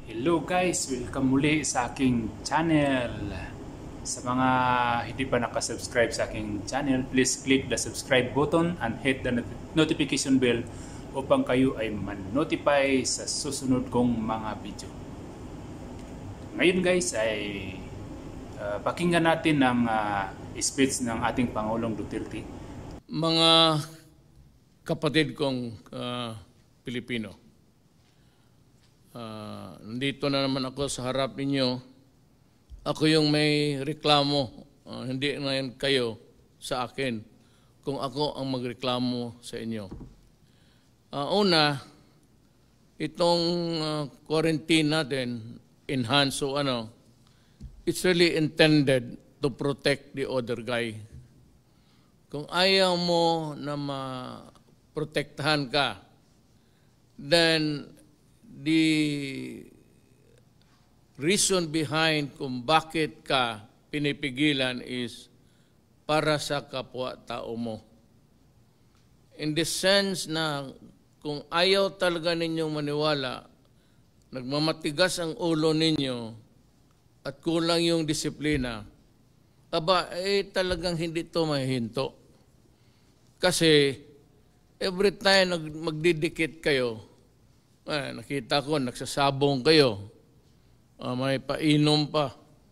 Hello guys! Welcome muli sa aking channel. Sa mga hindi pa nakasubscribe sa aking channel, please click the subscribe button and hit the notification bell upang kayo ay man-notify sa susunod kong mga video. Ngayon guys ay pakinggan natin ang speech ng ating Pangulong Duterte. Mga kapatid kong Pilipino, nandito na naman ako sa harap ninyo. Ako yung may reklamo, hindi na yan kayo sa akin kung ako ang magreklamo sa inyo. Una, itong quarantine natin, enhanced o it's really intended to protect the other guy. Kung ayaw mo na ma-protektahan ka, then the reason behind kung bakit ka pinipigilan is para sa kapwa-tao mo. In the sense na kung ayaw talaga ninyong maniwala, nagmamatigas ang ulo ninyo at kulang yung disiplina, talagang hindi ito mahihinto. Kasi every time magdidikit kayo, nakita ko, nagsasabong kayo, may painom pa.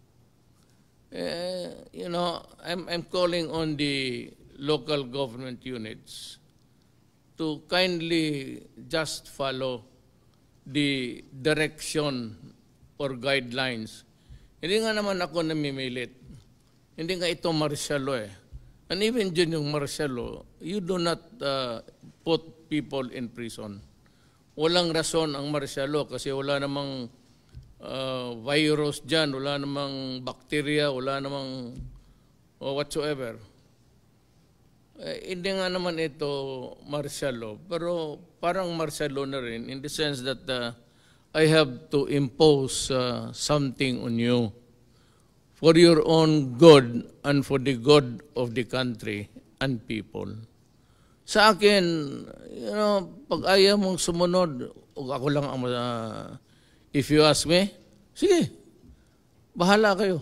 I'm calling on the local government units to kindly just follow the direction or guidelines. Hindi nga naman ako namimilit. Hindi nga ito martial law eh. And even dyan yung martial law, you do not put people in prison. Walang rason ang martial law kasi wala namang virus dyan, wala namang bacteria, wala namang whatsoever. Hindi nga naman ito martial law, pero parang martial law na rin in the sense that I have to impose something on you for your own good and for the good of the country and people. Sa akin, pag ayaw mong sumunod, ako lang ang if you ask me, sige, bahala kayo.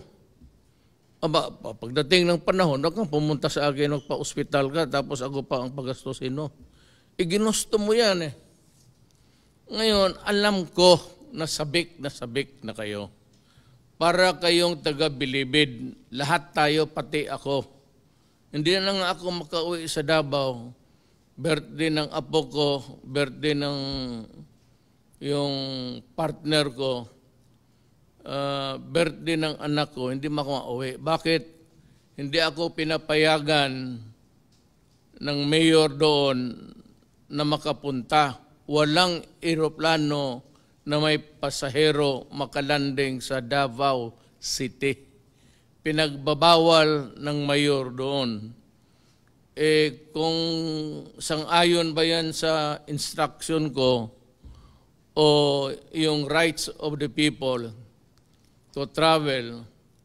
Pagdating ng panahon, huwag kang pumunta sa akin, magpa-ospital ka, tapos ako pa ang pagastusin mo. Ginusto mo yan eh. Ngayon, alam ko na sabik na kayo. Para kayong taga-bilibid, lahat tayo, pati ako. Hindi na nga ako makauwi sa Davao. Birthday ng apo ko, birthday ng yung partner ko, birthday ng anak ko, hindi makauwi. Bakit? Hindi ako pinapayagan ng mayor doon na makapunta. Walang eroplano na may pasahero makalanding sa Davao City. Pinagbabawal ng mayor doon. Kung sang-ayon ba yan sa instruction ko o yung rights of the people to travel,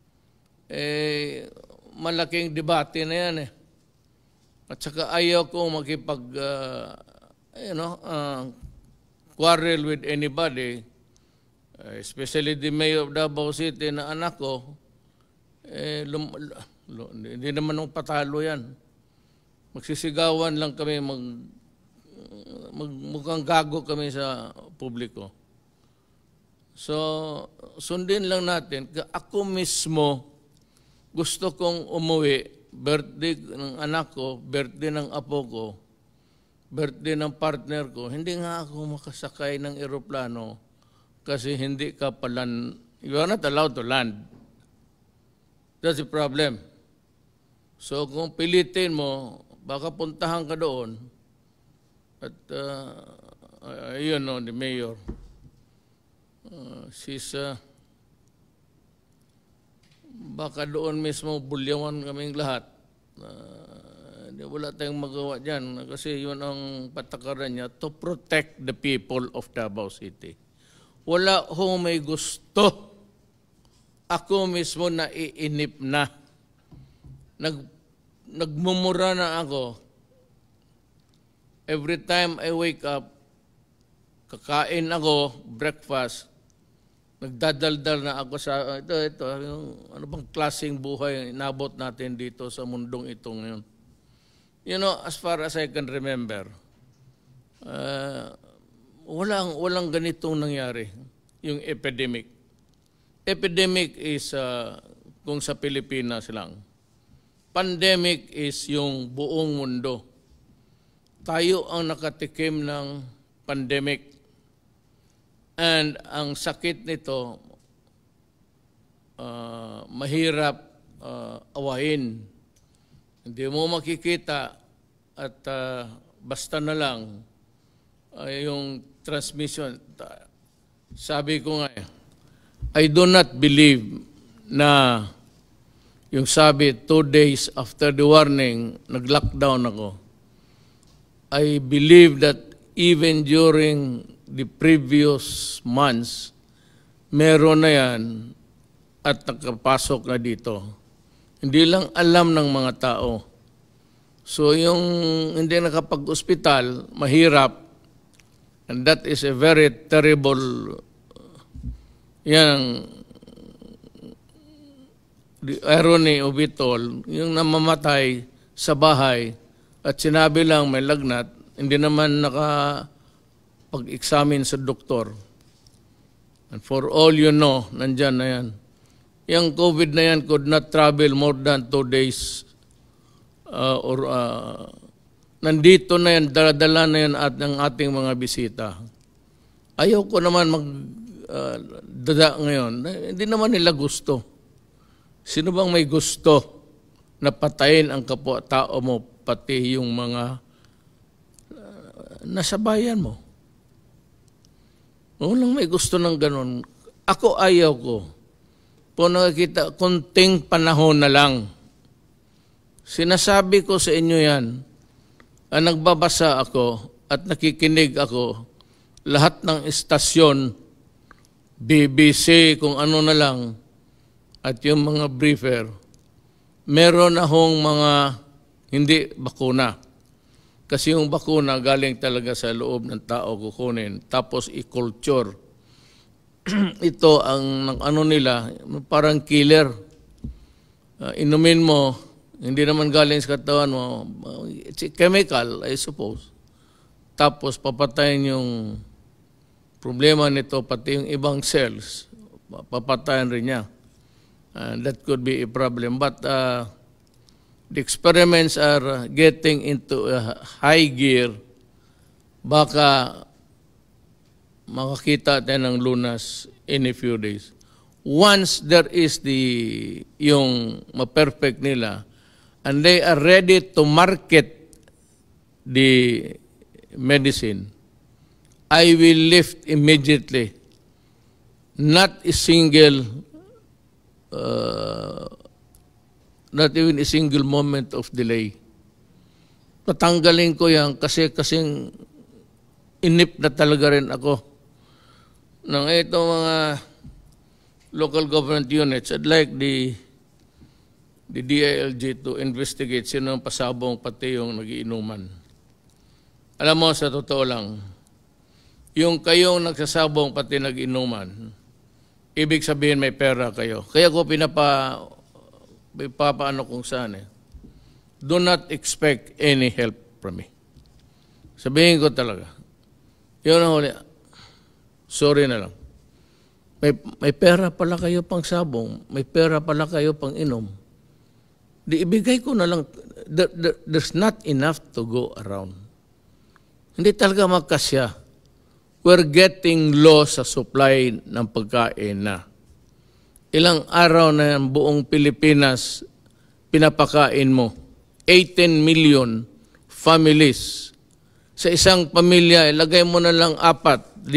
malaking debate na yan eh. At saka ayaw ko quarrel with anybody, especially the mayor of Davao City na anak ko, hindi naman nung patalo yan. Magsisigawan lang kami, mukhang gago kami sa publiko. So, sundin lang natin. Ako mismo, gusto kong umuwi, birthday ng anak ko, birthday ng apo ko, birthday ng partner ko, hindi nga ako makasakay ng eroplano kasi hindi ka palan, you are not allowed to land. That's the problem. So, kung pilitin mo, baka puntahan ka doon at ayun the mayor. Baka doon mismo bulyawan kaming lahat. Wala tayong magawa dyan kasi yun ang patakaran niya to protect the people of Davao City. Wala ho may gusto. Ako mismo naiinip na. Nagmumura na ako. Every time I wake up, kakain ako, breakfast, nagdadaldal na ako sa, ito, yung ano bang klaseng buhay nabot natin dito sa mundong ito ngayon. You know, as far as I can remember, walang ganitong nangyari, yung epidemic. Epidemic is kung sa Pilipinas lang. Pandemic is yung buong mundo. Tayo ang nakatikim ng pandemic. And ang sakit nito, mahirap awahin. Hindi mo makikita at basta na lang yung transmission. Sabi ko nga, I do not believe na yung sabi 2 days after the warning, nag-lockdown ako. I believe that even during the previous months, meron na yan at nakapasok na dito. Hindi lang alam ng mga tao. So yung hindi nakapag-ospital, mahirap. And that is a very terrible, the irony of it all, yung namamatay sa bahay at sinabi lang may lagnat, hindi naman pag-examine sa doktor. And for all you know, nandyan na yan. Yung COVID na yan could not travel more than 2 days nandito na yan, daladala na yan ng ating mga bisita. Ayaw ko naman magdada ngayon. Hindi naman nila gusto. Sino bang may gusto na patayin ang kapwa-tao mo, pati yung mga nasa bayan mo? Walang may gusto ng ganun. Ako ayaw ko. Po nakikita, kunting panahon na lang. Sinasabi ko sa inyo yan, nagbabasa ako at nakikinig ako, lahat ng istasyon, BBC, kung ano na lang, at yung mga briefer, meron na hong mga hindi bakuna. Kasi yung bakuna galing talaga sa loob ng tao kukunin. Tapos i-culture. Ito ang ano nila, parang killer. Inumin mo, hindi naman galing sa katawan mo. It's a chemical, I suppose. Tapos papatayin yung problema nito, pati yung ibang cells. Papatayin rin niya. That could be a problem. But the experiments are getting into a high gear. Baka makakita tayo ng lunas in a few days. Once there is yung ma-perfect nila, and they are ready to market the medicine, I will lift immediately. Not even a single moment of delay. Patanggalin ko yan kasing inip na talaga rin ako. Nang itong mga local government units, I'd like the DILG to investigate sino ang pasabong pati yung nagiinuman. Alam mo, sa totoo lang, yung kayong nagsasabong pati nagiinuman, ibig sabihin may pera kayo. Kaya ko papaano kung saan do not expect any help from me. Sabihin ko talaga. Yun ang huli. Sorry na lang. May pera pala kayo pang sabong, may pera pala kayo pang inom. Di ibigay ko na lang. There's not enough to go around. Hindi talaga magkasya. We're getting low sa supply ng pagkain na. Ilang araw na ang buong Pilipinas pinapakain mo. 18 million families. Sa isang pamilya, ilagay mo na lang 4,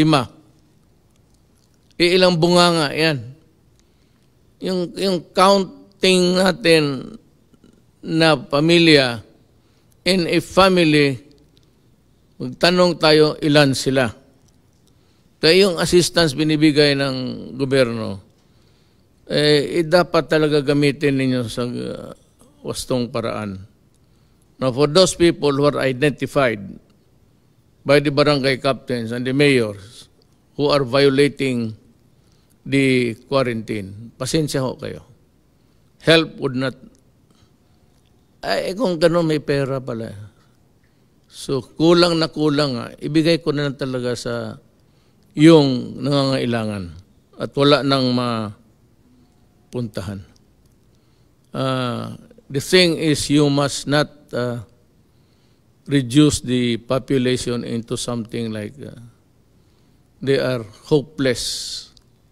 5. Ilang bunganga, yan. Yung counting natin na pamilya, in a family, magtanong tayo ilan sila. Kaya yung assistance binibigay ng gobyerno, dapat talaga gamitin ninyo sa wastong paraan. Now, for those people who are identified by the barangay captains and the mayors who are violating the quarantine. Pasensya ho kayo. Help would not, kung gano'n may pera pala. So, kulang na kulang nga, ibigay ko na lang talaga sa yung nangangailangan at wala nang mapuntahan. The thing is, you must not reduce the population into something like they are hopeless.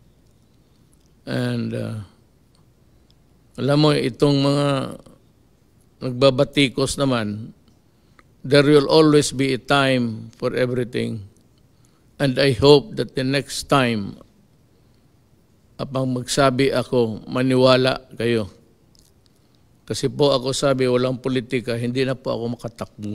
And alam mo, itong mga nagbabatikos naman, there will always be a time for everything. And I hope that the next time, apang magsabi ako, maniwala kayo. Kasi po ako sabi, walang politika, hindi na po ako makatakbo.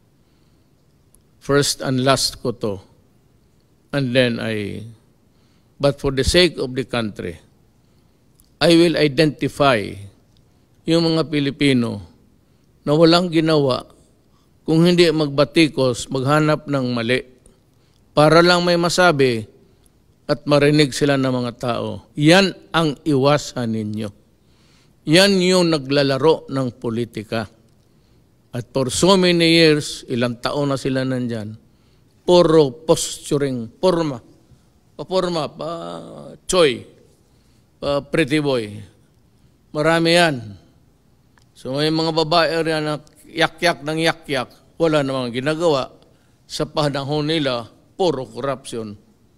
First and last ko to. And then but for the sake of the country, I will identify yung mga Pilipino na walang ginawa kung hindi magbatikos, maghanap ng mali, para lang may masabi at marinig sila ng mga tao. Yan ang iwasan ninyo. Yan yung naglalaro ng politika. At for so many years, ilang taon na sila nandyan, puro posturing, porma, choy, pretty boy. Marami yan. So may mga babae rin na yak-yak ng yak-yak, wala namang ginagawa. Sa panahon nila, puro corruption.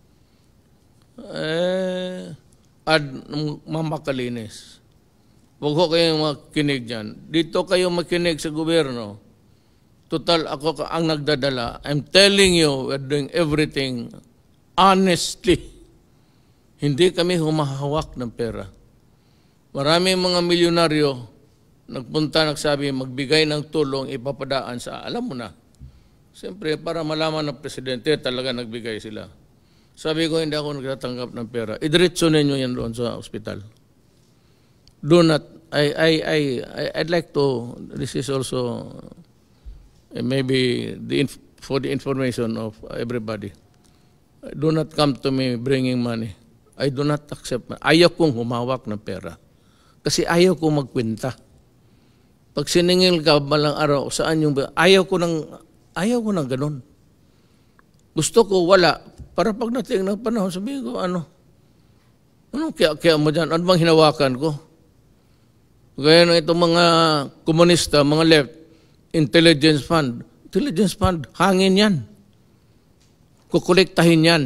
At mamakalinis. Huwag ko kayong makinig dyan. Dito kayo makinig sa gobyerno. Total, ako ang nagdadala. I'm telling you, we're doing everything honestly. Hindi kami humahawak ng pera. Maraming mga milyonaryo nagpunta, nagsabi, magbigay ng tulong, ipapadaan sa, alam mo na. Siyempre, para malaman ng presidente, talaga nagbigay sila. Sabi ko, hindi ako nagtatanggap ng pera. Idiretso ninyo yan doon sa ospital. Do not, I'd like to, this is also maybe for the information of everybody. Do not come to me bringing money. I do not accept. Ayaw kong humawak ng pera. Kasi ayaw kong magkwenta. Pag siningil ka balang araw, saan yung, ayaw ko ng ganun. Gusto ko wala. Para pag nating ng panahon, sabihin ko, anong kaya mo dyan? Ano bang hinawakan ko? Gaya ng itong mga komunista, mga left, intelligence fund, hangin yan. Kukolektahin yan.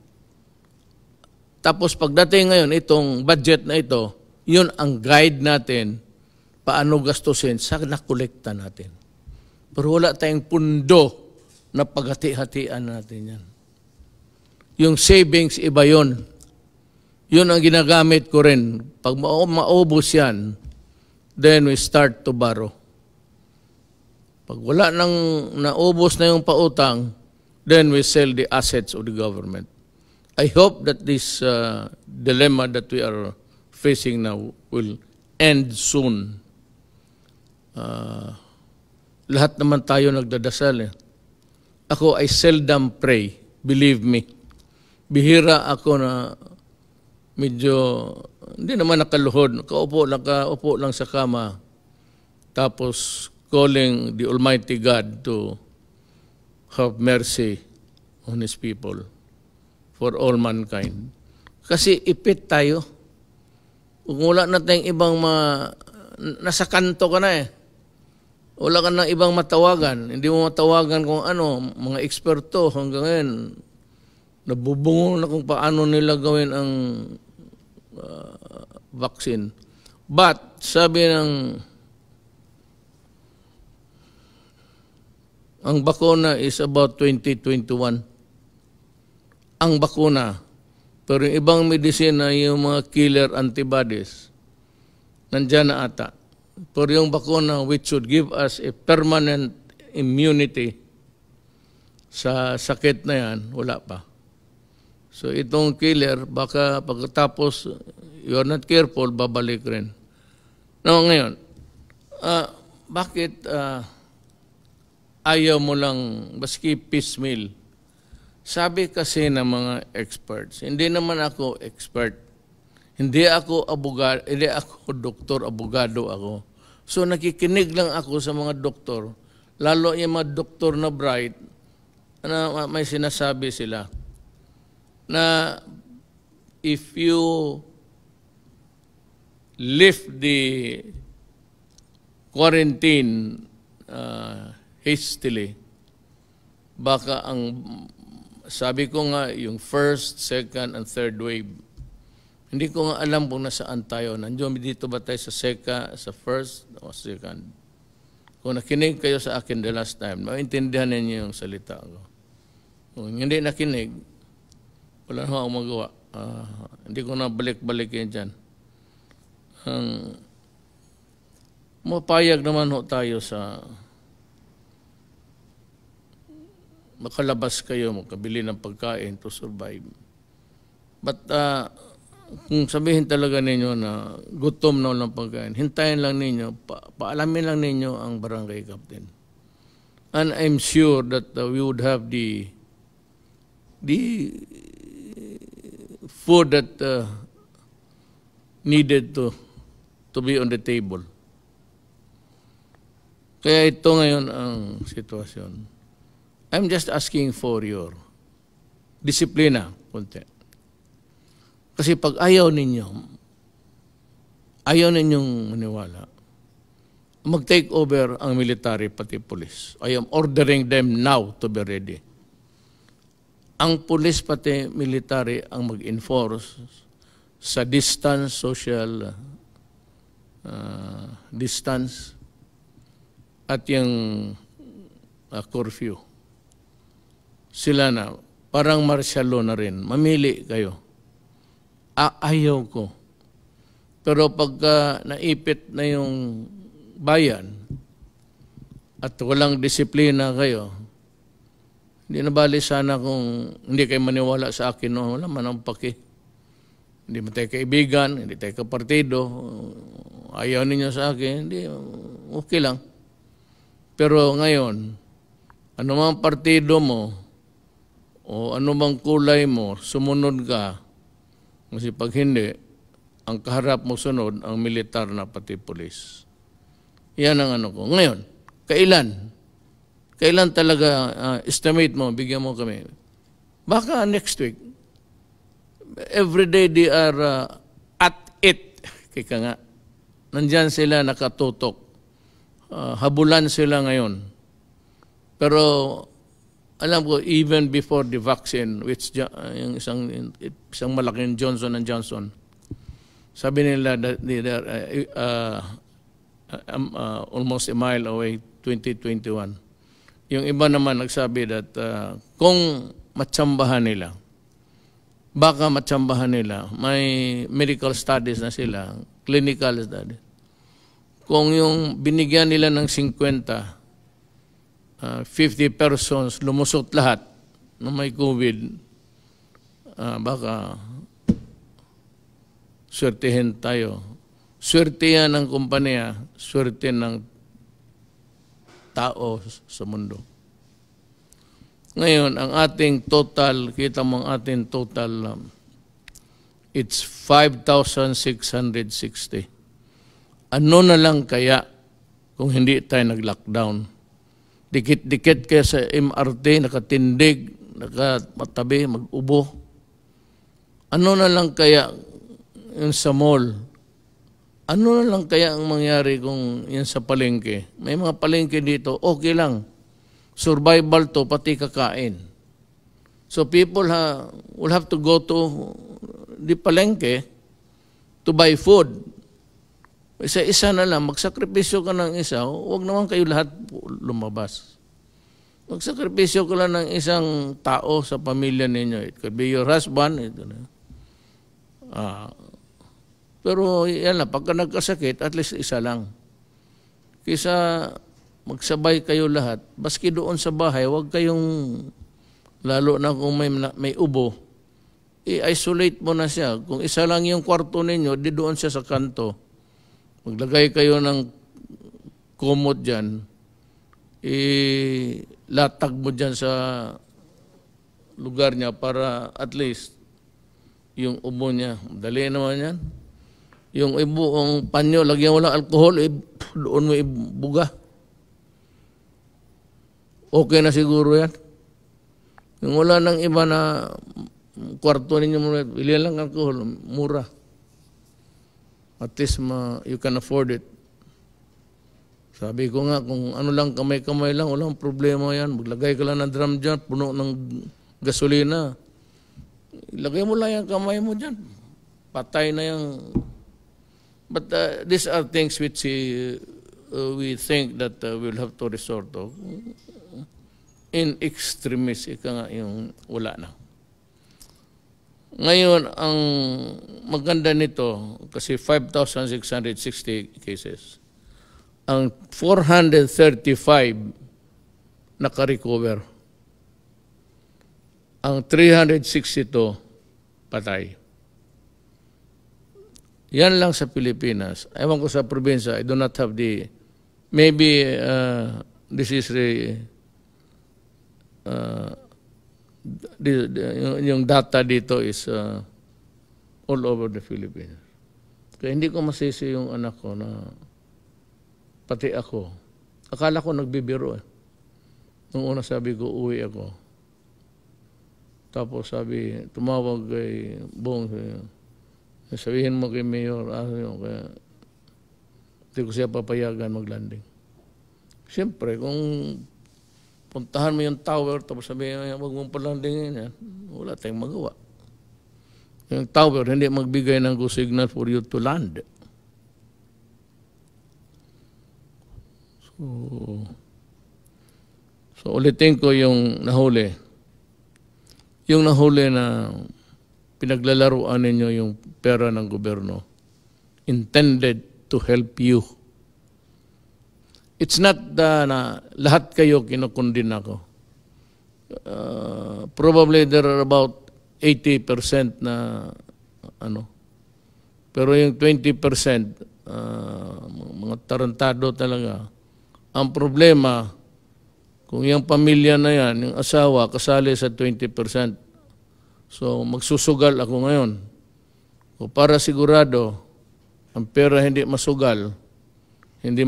Tapos pagdating ngayon, itong budget na ito, yun ang guide natin paano gastusin sa nakolekta natin. Pero wala tayong pundo na paghati-hatian natin yan. Yung savings, iba yun. Yun ang ginagamit ko rin. Pag maubos yan, then we start to borrow. Pag wala nang naubos na yung pautang, then we sell the assets of the government. I hope that this dilemma that we are facing now will end soon. Lahat naman tayo nagdadasal. Ako, I seldom pray. Believe me. Bihira ako na medyo, hindi naman nakaluhod. Nakaupo lang sa kama. Tapos, calling the Almighty God to have mercy on His people for all mankind. Kasi ipit tayo. Kung wala na tayong ibang nasa kanto ka na eh. Wala ka na ibang matawagan. Hindi mo matawagan kung ano, mga eksperto hanggang ngayon. Nabubungo na kung paano nila gawin ang vaccine. But, sabi ang bakuna is about 2021. Ang bakuna. Pero yung ibang medisina, yung mga killer antibodies, nandyan na ata. Pero yung bakuna which should give us a permanent immunity sa sakit na yan, wala pa. So itong killer, baka pagkatapos you are not careful, babalik rin. Now ngayon, bakit ayaw mo lang baski piecemeal? Sabi kasi ng mga experts, hindi naman ako expert, Hindi ako abogado, hindi ako doktor, abogado ako. So nakikinig lang ako sa mga doktor, lalo yung mga doktor na bright, na may sinasabi sila na if you lift the quarantine hastily, baka ang sabi ko nga yung first, second, and third wave, hindi ko nga alam kung nasaan tayo. Nandiyon dito ba tayo sa first o second? Kung nakinig kayo sa akin the last time, maintindihan ninyo yung salita ko. Kung hindi nakinig, wala na akong magawa. Hindi ko na balik-balik yan dyan. Mapayag naman ho tayo sa makalabas kayo, makabili ng pagkain to survive. But kung sabihin talaga ninyo na gutom na walang pagkain, hintayin lang ninyo, paalamin lang ninyo ang barangay captain. And I'm sure that we would have the food that needed to be on the table. Kaya ito ngayon ang sitwasyon. I'm just asking for your disiplina, konti. Kasi pag ayaw ninyong maniwala, mag-take over ang military pati police. I am ordering them now to be ready. Ang police pati military ang mag-enforce sa distance, social distance, at yung curfew. Sila na, parang martial law na rin. Mamili kayo. Ayaw ko. Pero pagka naipit na yung bayan at walang disiplina kayo, hindi na bali sana kung hindi kayo maniwala sa akin, no? Wala man ang paki. Hindi mo tayo kaibigan, hindi tayo kapartido, ayaw ninyo sa akin, hindi, okay lang. Pero ngayon, anumang partido mo o anumang kulay mo, sumunod ka. Kasi pag hindi, ang kaharap mo sunod, ang militar na pati polis. Yan ang ano ko. Ngayon, kailan? Kailan talaga estimate mo, bigyan mo kami? Baka next week. Every day they are at it. Kaya nga, nandyan sila nakatutok. Habulan sila ngayon. Pero alam ko, even before the vaccine, which yung isang malaking Johnson & Johnson, sabi nila that they are almost a mile away, 2021. Yung iba naman nagsabi that kung matsambahan nila, baka matsambahan nila, may medical studies na sila, clinical studies. Kung yung binigyan nila ng 50 persons, lumusot lahat na may COVID, baka swertihin tayo. Swerte yan ng kumpanya, swerte ng tao sa mundo. Ngayon, ang ating total, kita mo ang ating total, it's 5,660. Ano na lang kaya kung hindi tayo nag-lockdown? Dikit-dikit kaya sa MRT, nakatindig, nakatabi, mag-ubo. Ano na lang kaya yun sa mall? Ano na lang kaya ang mangyari kung yan sa palengke? May mga palengke dito, okay lang. Survival to, pati kakain. So people will have to go to the palengke to buy food. Isa-isa na lang, magsakripisyo ka ng isa, huwag naman kayo lahat lumabas. Magsakripisyo ka lang ng isang tao sa pamilya ninyo. It could be your husband. Pero yan lang, pagka nagkasakit, at least isa lang. Kaysa magsabay kayo lahat, baski doon sa bahay, huwag kayong, lalo na kung may ubo, i-isolate mo na siya. Kung isa lang yung kwarto ninyo, di doon siya sa kanto. Maglagay kayo ng kumot dyan, latag mo dyan sa lugar niya para at least yung ubo niya. Dali naman yan. Yung ang panyo, lagyan mo lang alcohol, doon mo ibuga. Okay na siguro yan. Yung wala nang iba na kwarto ninyo, bili lang alcohol, mura. At least you can afford it. Sabi ko nga, kung ano lang, kamay-kamay lang, walang problema yan. Maglagay ka lang ng drum dyan, puno ng gasolina. Ilagay mo lang yung kamay mo dyan. Patay na yung... But these are things which we think that we'll have to resort to. In extremis, ika nga yung wala na. Ngayon, ang maganda nito, kasi 5,660 cases, ang 435 naka-recover. Ang 362 patay. Yan lang sa Pilipinas. Ewan ko sa probinsya, I do not have maybe this is yung data dito is all over the Philippines. Kaya hindi ko masisi yung anak ko na pati ako. Akala ko nagbibiro eh. Nung una sabi ko, uwi ako. Tapos sabi, tumawag kay Bong, sabihin mo kay Mayor, kaya hindi ko siya papayagan maglanding. Siyempre, kung puntahan mo yung tower, tapos sabihin, wag mong palandingin yan, wala tayong magawa. Yung tower, hindi magbigay ng go signal for you to land. So ulitin ko yung nahuli. Yung nahuli na pinaglalaruan ninyo yung pera ng gobyerno, intended to help you. It's not na lahat kayo kinukundin ako. Probably there are about 80% na pero yung 20% mga tarantado talaga. Ang problema, kung yung pamilya na yan, yung asawa, kasali sa 20%. So, magsusugal ako ngayon. O para sigurado, ang pera hindi masugal, hindi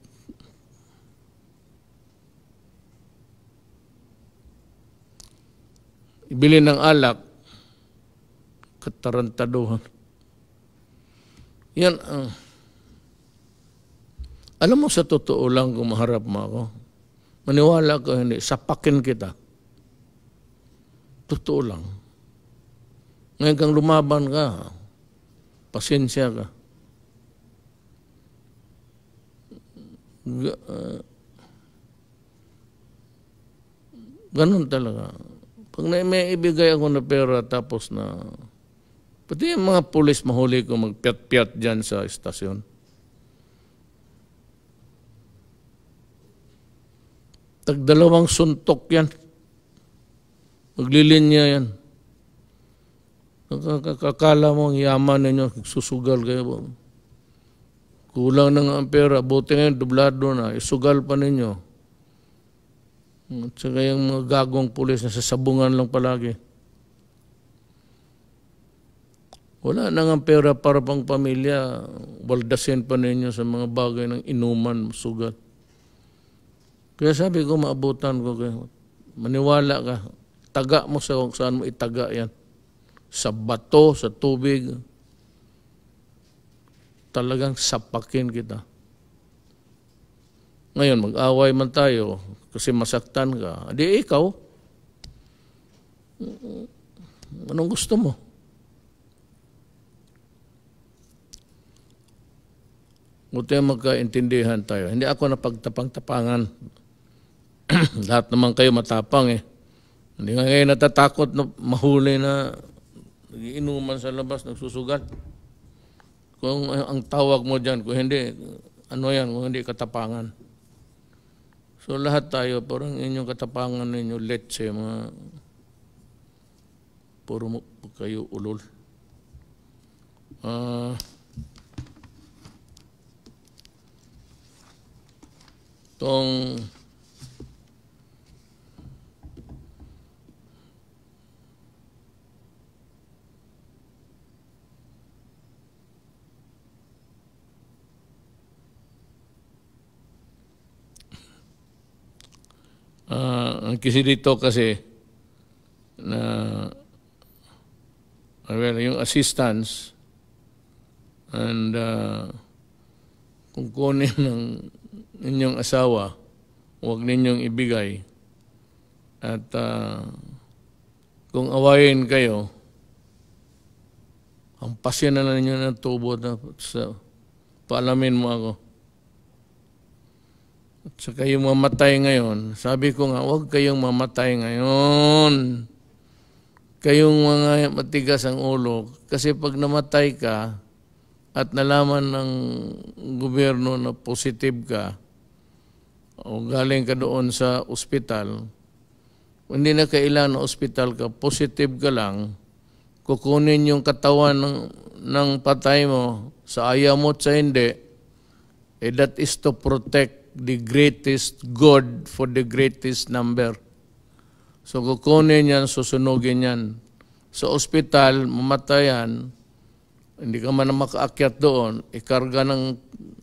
ibili ng alak, katarantaduhan. Yan ang... Alam mo, sa totoo lang, kung maharap mo ako, maniwala ko hindi, sapakin kita. Totoo lang. Ngayon kang lumaban ka, pasensya ka. Ganun talaga. Pag may ibigay ako na pera tapos na, pati yung mga pulis mahuli ko magpiat-piat dyan sa estasyon. Tagdalawang suntok yan. Maglilinya yan. Nakakakala mo ang yaman ninyo, susugal kayo. Kulang na nga ang pera, buti ngayon, dublado na, isugal pa ninyo. At saka yung mga gagong pulis na sasabungan lang palagi. Wala na nga ang pera para pang pamilya, waldasin pa ninyo sa mga bagay ng inuman, sugal. Kaya sabi ko, maabutan ko kayo. Maniwala ka. Taga mo sa kung saan mo itaga yan. Sa bato, sa tubig. Talagang sapakin kita. Ngayon, mag-away man tayo kasi masaktan ka. Di ikaw. Anong gusto mo? Buti magkaintindihan tayo. Hindi ako napagtapang-tapangan. Lahat naman kayo matapang eh. Hindi nga kayo natatakot na mahuli na nagiinuman sa labas, nagsusugat. Kung ang tawag mo dyan, kung hindi, ano yan, kung hindi katapangan. So lahat tayo, parang inyong katapangan ninyo, letse, mga puro kayo ulol. Tong kasi dito kasi na well, yung assistance and kung kunin ng inyong asawa, huwag ninyong ibigay. At kung awayin kayo, hampasin na ninyo ng tubo na sa paalamin mo ako. At saka yung mamatay ngayon, sabi ko nga, huwag kayong mamatay ngayon. Kayong mga matigas ang ulo. Kasi pag namatay ka at nalaman ng gobyerno na positive ka o galing ka doon sa ospital, hindi na kailangan na ospital ka, positive ka lang, kukunin yung katawan ng patay mo sa ayaw mo at sa hindi, that is to protect the greatest good for the greatest number. So kukunin yan, susunugin yan. Sa ospital, mamatayan, hindi ka man makaakyat doon, ikarga ng,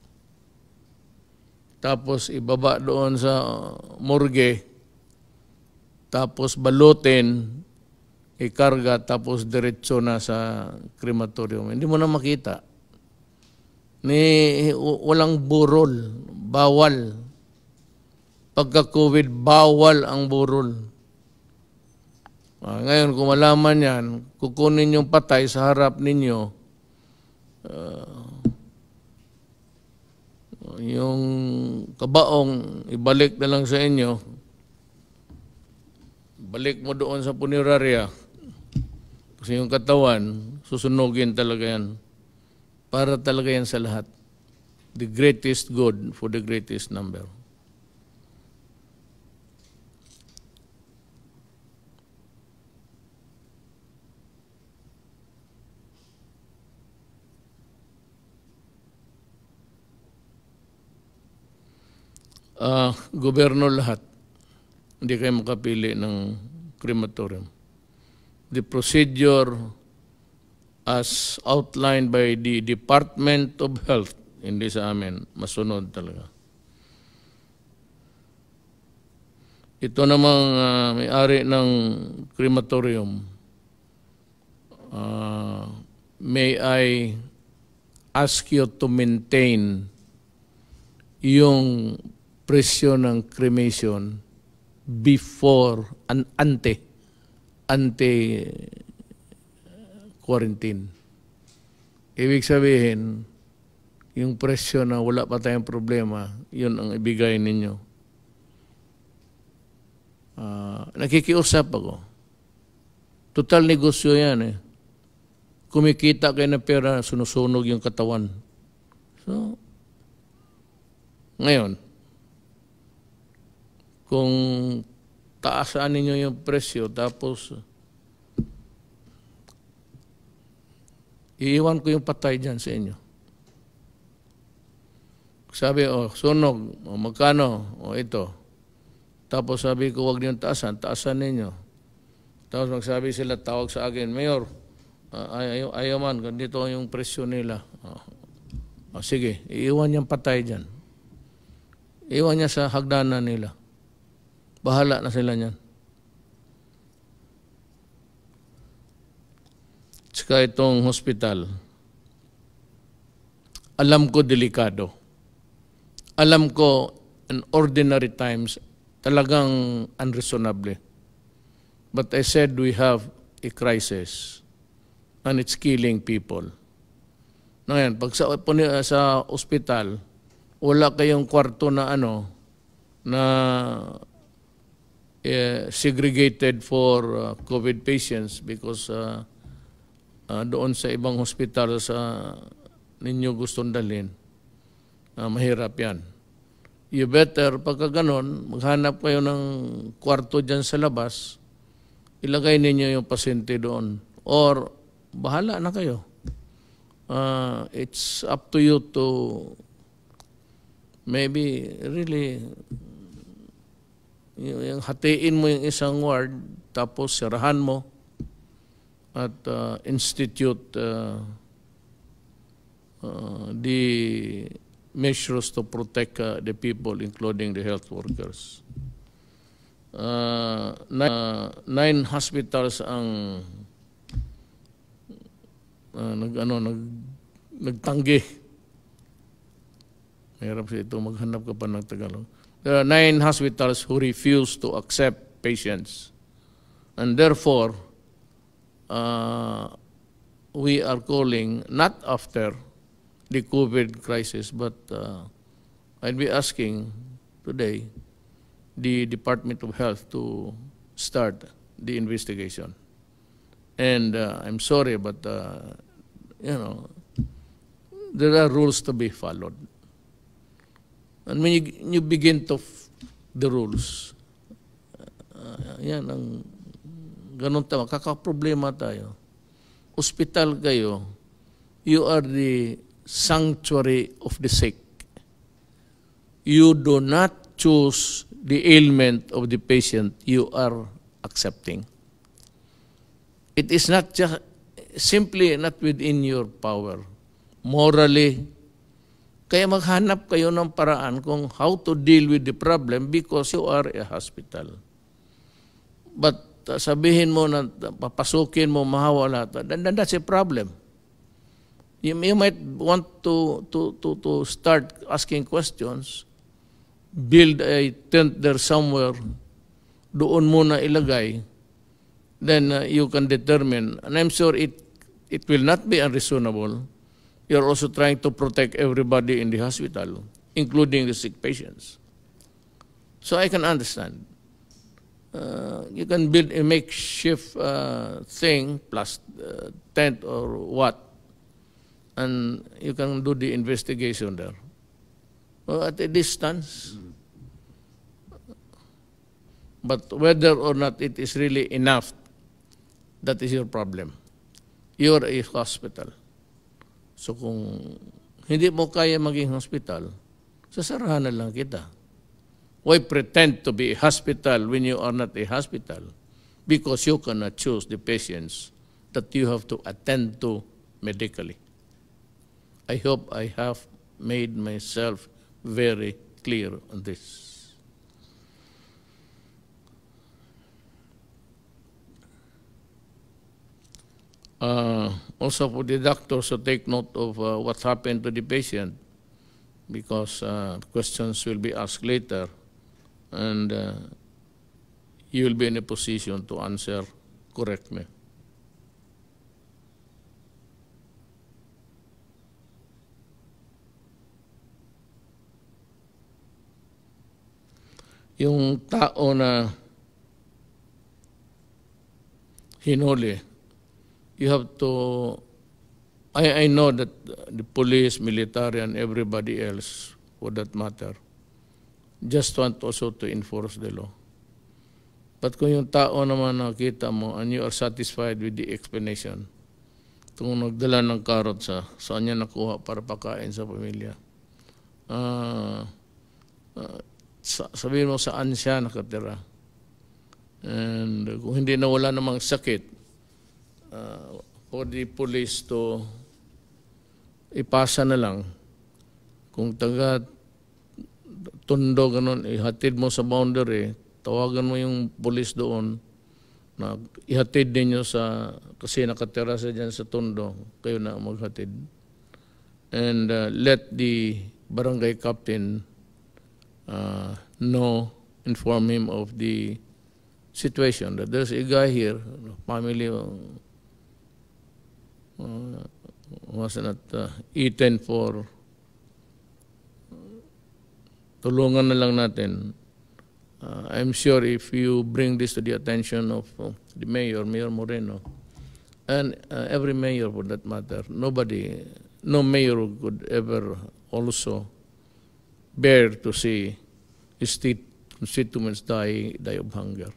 tapos ibaba doon sa morgue, tapos balutin, ikarga, tapos diretso na sa crematorium. Hindi mo na makita. Walang burol, bawal. Pagka-COVID, bawal ang burol. Ngayon, kung malaman yan, kukunin yung patay sa harap ninyo, yung kabaong, ibalik na lang sa inyo, balik mo doon sa punerarya, kasi yung katawan, susunugin talaga yan. Para talaga yan sa lahat. The greatest good for the greatest number. Gobyerno lahat. Hindi kayo makapili ng crematorium. The procedure as outlined by the Department of Health, hindi sa amin, masunod talaga. Ito namang may-ari ng crematorium, may I ask you to maintain yung presyo ng cremation before, ante-quarantine. Ibig sabihin, yung presyo na wala pa tayong problema, yun ang ibigay ninyo. Nakikiusap ako. Total negosyo yan eh. Kumikita kayo ng pera, sunusunog yung katawan. So, ngayon, kung taasaan ninyo yung presyo, tapos iiwan ko yung patay dyan sa inyo. Sabi, sunog, magkano, ito. Tapos sabi ko, huwag niyong taasan ninyo. Tapos magsabi sila, tawag sa akin, Mayor, ayaw man, dito yung presyo nila. Sige, iiwan niyang patay dyan. Iiwan niya sa hagdanan nila. Bahala na sila niyan. Tsaka itong hospital, alam ko delikado. Alam ko in ordinary times, talagang unreasonable. But I said we have a crisis and it's killing people. Ngayon, pag sa ospital, wala kayong kwarto na segregated for COVID patients because doon sa ibang hospital sa ninyo gustong dalhin, mahirap yan. You better, pagka ganon, maghanap kayo ng kwarto dyan sa labas, ilagay ninyo yung pasyente doon. Or, bahala na kayo. It's up to you to maybe really yung hatiin mo yung isang ward, tapos sirahan mo at institute the measures to protect the people, including the health workers. 9 hospitals ang nagtanggi. Mahirap siya ito, maghanap ka pa ng Tagalog. There are 9 hospitals who refuse to accept patients. And therefore, we are calling, not after the COVID crisis, but I'd be asking today the Department of Health to start the investigation. And I'm sorry, but you know, there are rules to be followed. And when you begin to the rules, yan ang ganun tama, kakaproblema tayo. Hospital kayo, you are the sanctuary of the sick. You do not choose the ailment of the patient you are accepting. It is not just simply not within your power. Morally, kaya maghanap kayo ng paraan kung how to deal with the problem because you are a hospital. But sabihin mo na papasukin mo, mahawala, then that's a problem. You might want to start asking questions, build a tent there somewhere, doon muna ilagay, then you can determine. And I'm sure it will not be unreasonable. You're also trying to protect everybody in the hospital, including the sick patients. So I can understand. You can build a makeshift thing plus tent or what, and you can do the investigation there. Well, at a distance. But whether or not it is really enough, that is your problem. You are a hospital. So kung hindi mo kaya maging hospital, sasarahan na lang kita. Why pretend to be a hospital when you are not a hospital? Because you cannot choose the patients that you have to attend to medically. I hope I have made myself very clear on this. Also for the doctors to take note of what happened to the patient, because questions will be asked later, and you will be in a position to answer correctly. Yung tao na hinuli, you have to, I know that the police, military, and everybody else, for that matter, just want also to enforce the law. But kung yung tao naman nakita mo and you are satisfied with the explanation, kung nagdala ng karot saan niya nakuha para pakain sa pamilya, sabihin mo saan siya nakatira. And kung hindi na wala namang sakit, for the police to ipasa na lang. Kung taga Tondo, ganun, ihatid mo sa boundary, tawagan mo yung police doon, na ihatid ninyo sa, kasi nakatira sa dyan sa Tondo, kayo na maghatid. And let the barangay captain know, inform him of the situation, that there's a guy here, family was not eaten for, tulungan na lang natin. I'm sure if you bring this to the attention of the mayor, Mayor Moreno, and every mayor for that matter, no mayor could ever also bear to see his constituents die of hunger.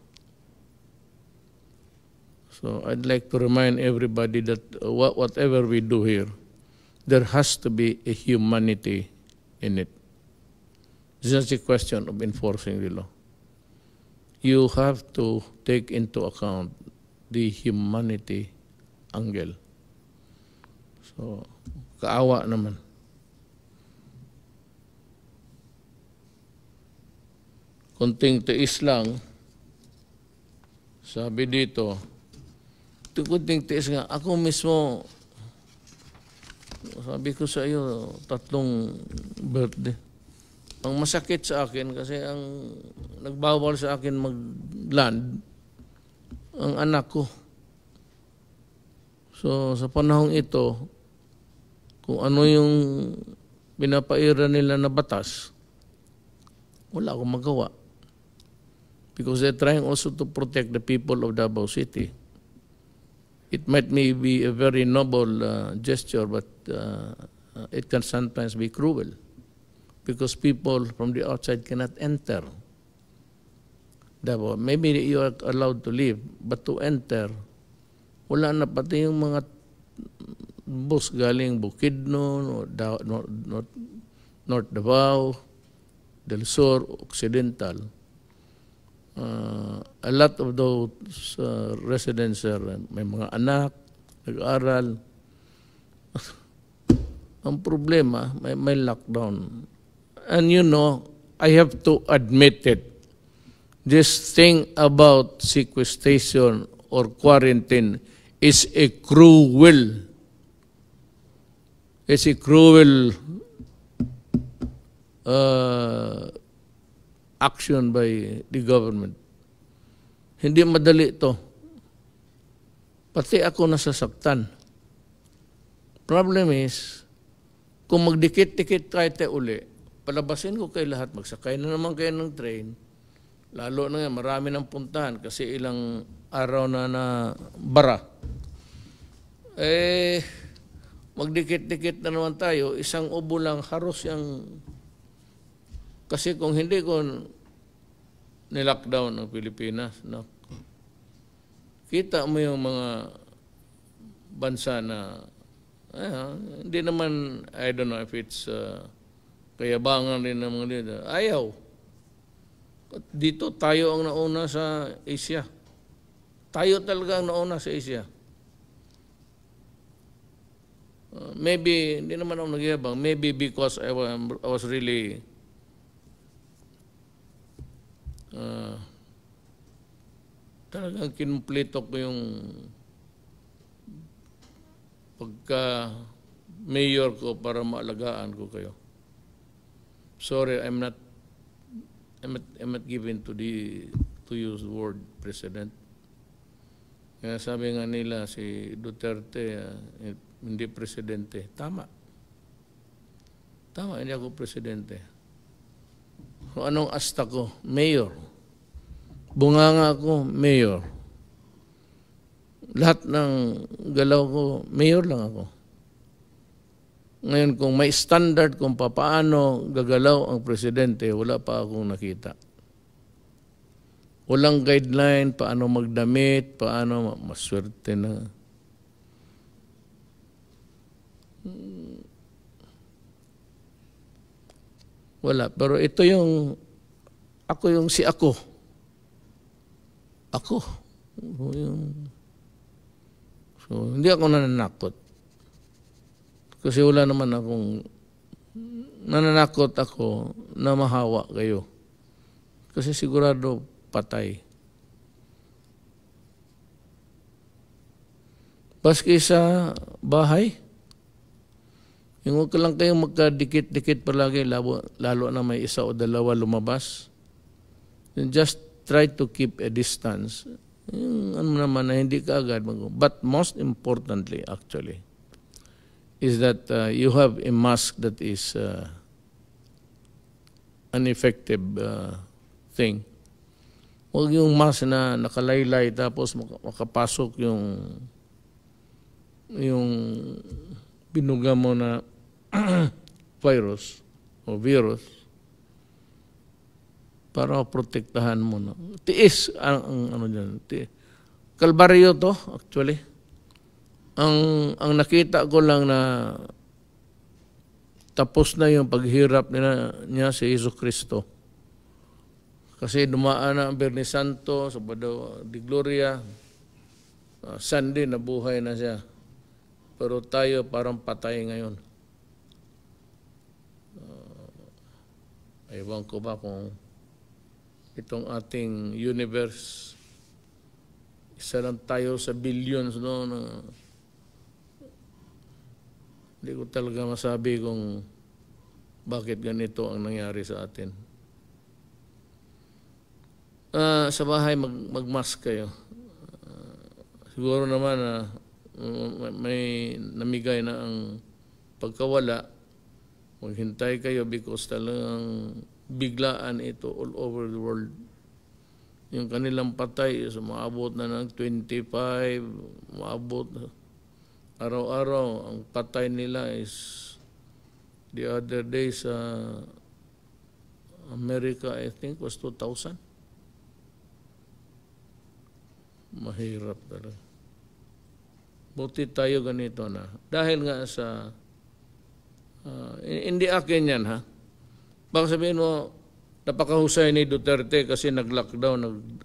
So I'd like to remind everybody that whatever we do here, there has to be a humanity in it. It's just a question of enforcing the law. You have to take into account the humanity angle. So, kaawa naman. Konting tiis lang, Sabi dito, kunting tiis nga, ako mismo, sabi ko sa iyo, 3 birthday. Ang masakit sa akin kasi ang nagbawal sa akin mag-land, ang anak ko. So sa panahong ito, kung ano yung pinapaira nila na batas, wala akong magawa. Because they're trying also to protect the people of Davao City. It might be a very noble gesture, but it can sometimes be cruel. Because people from the outside cannot enter Davao. Maybe you are allowed to leave, but to enter, wala na pati yung mga bus galing Bukidnon, North Davao, Del Sur, Occidental. A lot of those residents may mga anak, nag-aaral. Ang problema, may lockdown. And you know, I have to admit it. This thing about sequestration or quarantine is a cruel. It's a cruel action by the government. Hindi madali ito. Pati ako nasasaktan. Problem is, kung magdikit-dikit tayo uli, palabasin ko kayo lahat, magsakay na naman kayo ng train, lalo na nga, marami ng puntahan kasi ilang araw na bara. Magdikit-dikit na naman tayo, isang ubo lang, haros yung... Kasi kung hindi ko nilockdown ng Pilipinas, kita mo yung mga bansa na, hindi naman, I don't know if it's... kayabangan rin ng mga leader. Ayaw. Dito tayo ang nauna sa Asia. Tayo talaga ang nauna sa Asia. Maybe, hindi naman ako nagyabang, maybe because I was really talagang kinumpleto ko yung pagka mayor ko para maalagaan ko kayo. Sorry, I'm not given to use the word president. Kaya sabi nga nila si Duterte hindi presidente. Tama. Tama, hindi ako presidente. So, anong asta ko? Mayor. Bunganga ko, mayor. Lahat ng galaw ko, mayor lang ako. Ngayon, kung may standard kung paano gagalaw ang presidente, wala pa akong nakita. Walang guideline, paano magdamit, paano maswerte na. Wala. Pero ito yung, ako yung si ako. Ako. So, hindi ako nananakot. Kasi wala naman akong nananakot ako na mahawa kayo. Kasi sigurado patay. Paski sa bahay, yung huwag ka lang kayong magkadikit-dikit palagi, lalo na may isa o dalawa lumabas. Just try to keep a distance. Yung ano naman na hindi ka agad mag-go. But most importantly, actually, is that you have a mask that is an effective thing. Huwag yung mask na nakalaylay tapos makapasok yung binuga mo na virus o virus para protektahan mo. No? Tiis ang ano dyan. Kalbaryo to, actually. Ang nakita ko lang na tapos na yung paghirap niya si Jesu Cristo. Kasi dumaan na ang Biyernes Santo, Sabado de Gloria, Sunday nabuhay na siya. Pero tayo parang patay ngayon. Ewan ko ba kung itong ating universe Isa lang tayo sa billions, no? Hindi ko talaga masabi kung bakit ganito ang nangyari sa atin. Sa bahay, mag-mask kayo. Siguro naman may namigay na ang pagkawala. Maghintay kayo because talagang biglaan ito all over the world. Yung kanilang patay is maabot na ng 25, maabot araw-araw. Ang patay nila is the other day sa America, I think, was 2,000. Mahirap talaga. Buti tayo ganito na. Dahil nga sa, hindi akin yan, ha? Baka sabihin mo, napakahusay ni Duterte kasi nag-lockdown.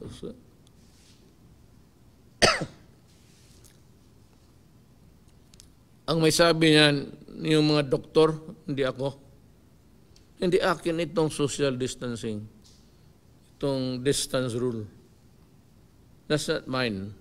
Ang may sabi niyan, yung mga doktor, hindi ako. Hindi akin itong social distancing. Itong distance rule. That's not mine.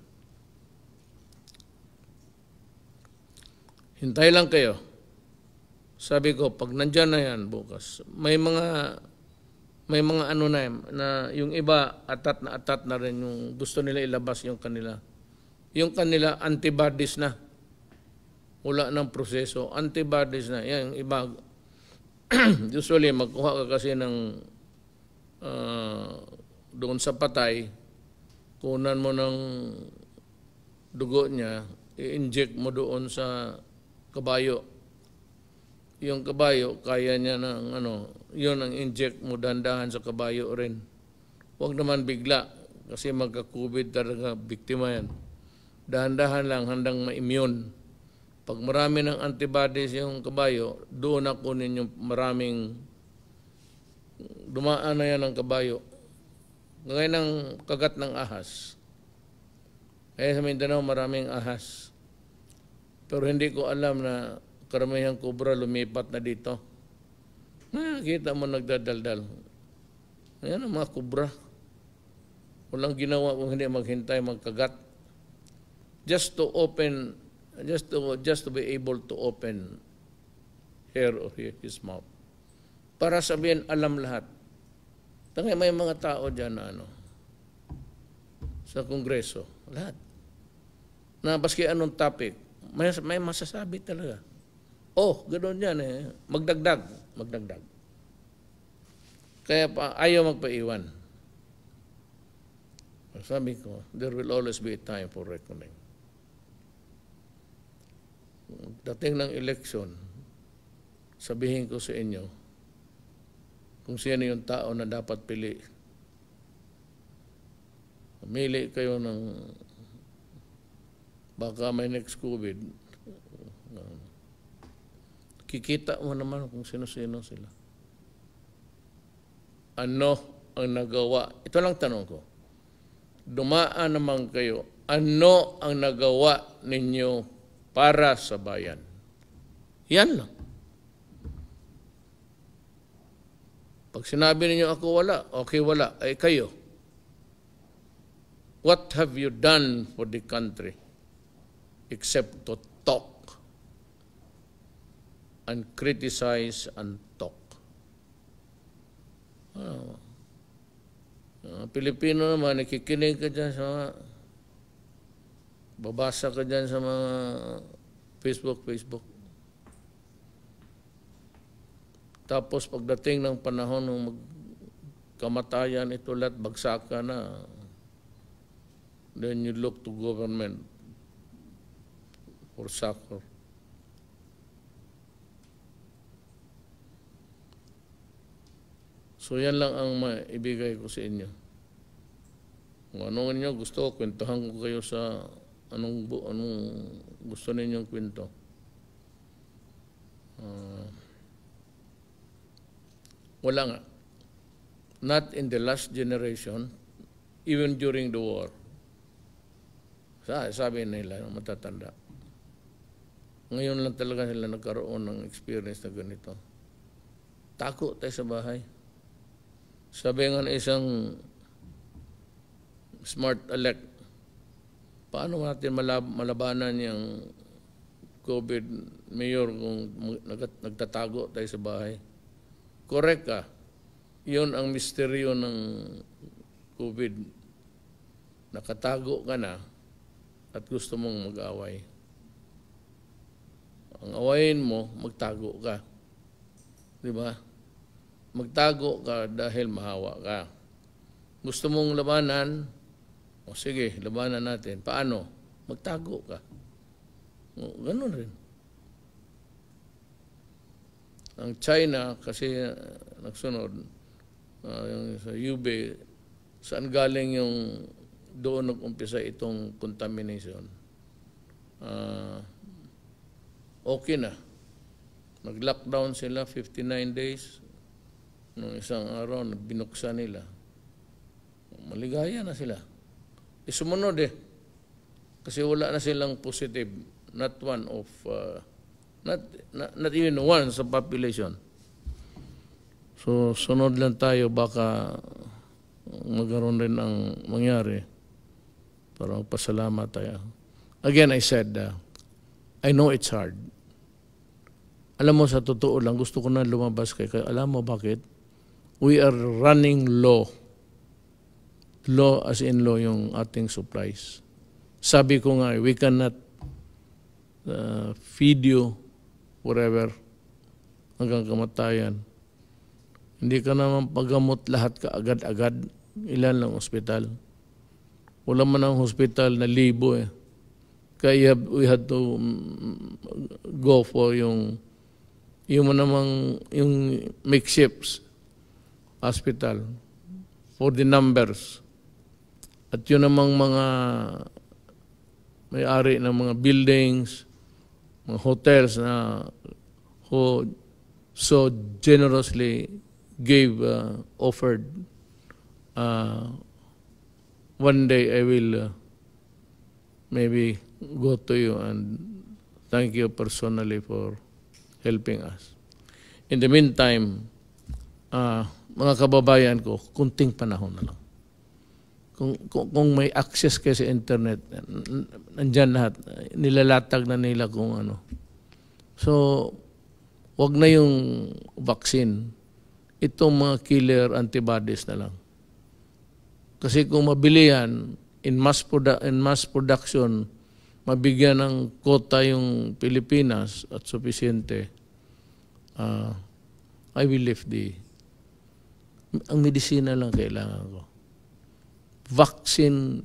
Hintay lang kayo. Sabi ko, pag nandyan na yan bukas, may mga ano na yung iba atat na rin yung gusto nila ilabas yung kanila antibodies na. Wala ng proseso, antibodies na. Yan, yung iba, usually magkuha ka kasi ng doon sa patay, kunan mo ng dugo niya, i-inject mo doon sa kabayo. Yung kabayo, kaya niya ng yun ang inject mo dandahan sa kabayo rin. Huwag naman bigla, kasi magka-COVID talaga, biktima yan. Dahan-dahan lang, handang ma-immune. Pag marami ng antibodies yung kabayo, doon na kunin yung maraming, dumaan na yan ang kabayo. Ngayon ng kagat ng ahas. Kaya sa Mindanao maraming ahas. Pero hindi ko alam na karamihang kubra lumipat na dito. Nakita mo nagdadaldal. Ayan ang mga kubra. Walang ginawa kung hindi maghintay magkagat. Just to be able to open her or his mouth. Para sabihin alam lahat. Tangay may mga tao dyan na sa Kongreso, lahat. Na baski anong topic, may masasabi talaga. Oh, ganoon yan eh. Magdagdag. Kaya ayaw magpaiwan. Sabi ko, there will always be a time for reckoning. Dating ng eleksyon, sabihin ko sa inyo, kung sino yung tao na dapat pili. Pumili kayo ng baka may next COVID. Kikita mo naman kung sino-sino sila. Ano ang nagawa? Ito lang tanong ko. Dumaan naman kayo. Ano ang nagawa ninyo para sa bayan? Yan lang. Pag sinabi ninyo ako wala, okay wala, ay kayo. What have you done for the country except to talk and criticize and talk? Pilipino naman, nakikinig ka dyan sa mga, babasa ka dyan sa mga Facebook. Tapos pagdating ng panahon ng kamatayan, ito lahat bagsak ka na. Then you look to government for succor. So yan lang ang maibigay ko sa inyo. Kung ano ninyo gusto, kwentuhan ko kayo sa anong gusto ninyong kwento. Wala nga. Not in the last generation, even during the war. Sabi nila, matatanda. Ngayon lang talaga sila nagkaroon ng experience na ganito. Tako tayo sa bahay. Sabi nga ng isang smart elect, paano natin malabanan yung COVID, Mayor, kung nagtatago tayo sa bahay? Correct ka. Yun ang misteryo ng COVID. Nakatago ka na at gusto mong mag-away. Ang awayin mo, magtago ka. Di ba? Magtago ka dahil mahawa ka. Gusto mong labanan, o sige, labanan natin. Paano? Magtago ka. O, ganun rin. Ang China, kasi nagsunod, yung sa Hubei, saan galing yung doon nag-umpisa itong contamination? Okay na. Nag-lockdown sila 59 days. Nung isang araw, binuksan nila. Maligaya na sila. Sumunod kasi wala na silang positive. Not one of, not even one sa population. So, sunod lang tayo, baka magkaroon rin ang mangyari. Pero pasalamat tayo. Again, I said, I know it's hard. Alam mo, sa totoo lang, gusto ko na lumabas kaya alam mo bakit? We are running low. Low as in low yung ating supplies. Sabi ko nga, we cannot feed you whatever hanggang kamatayan. Hindi ka naman paggamot lahat ka agad-agad. Ilan lang ospital. Wala man ang hospital na libo Kaya we had to go for yung makeshift hospital for the numbers. At yun namang mga may-ari ng mga buildings, mga hotels na who so generously offered. One day I will maybe go to you and thank you personally for helping us. In the meantime, mga kababayan ko, kunting panahon na lang. Kung may access kayo sa internet, nandyan lahat, nilalatag na nila kung ano. So, wag na yung vaccine. Itong mga killer antibodies na lang. Kasi kung mabili yan, in mass production, mabigyan ng quota yung Pilipinas at sufisyente, I will lift ang medisina lang kailangan ko. Vaccine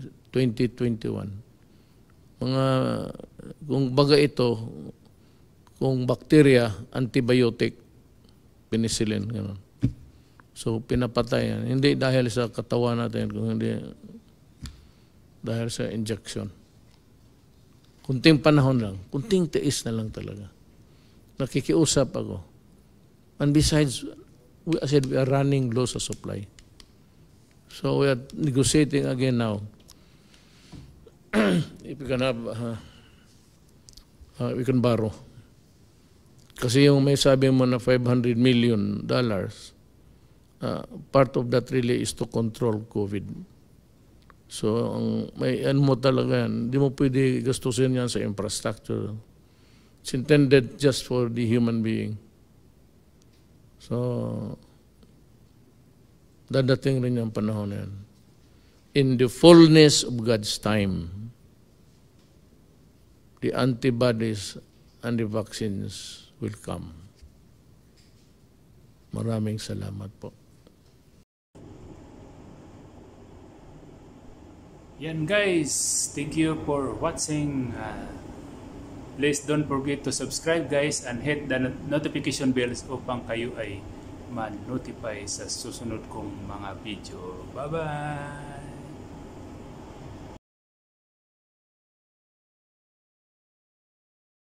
2021. Kung baga ito, kung bacteria, antibiotic, penicillin, gano'n. So, pinapatay yan. Hindi dahil sa katawan natin, kung hindi dahil sa injection. Kunting panahon lang. Kunting tiis na lang talaga. Nakikiusap ako. And besides, I said we are running low sa supply. So we are negotiating again now. If we can have, we can borrow. Kasi yung may sabi mo na $500 million, part of that really is to control COVID. So, may ano mo talaga yan. Hindi mo pwede gastusin yan sa infrastructure. It's intended just for the human being. So, dadating rin yung panahon na yan. In the fullness of God's time, the antibodies and the vaccines will come. Maraming salamat po. Yan guys, thank you for watching. Please don't forget to subscribe guys and hit the notification bells upang kayo ay ma-notify sa susunod kong mga video. Bye-bye!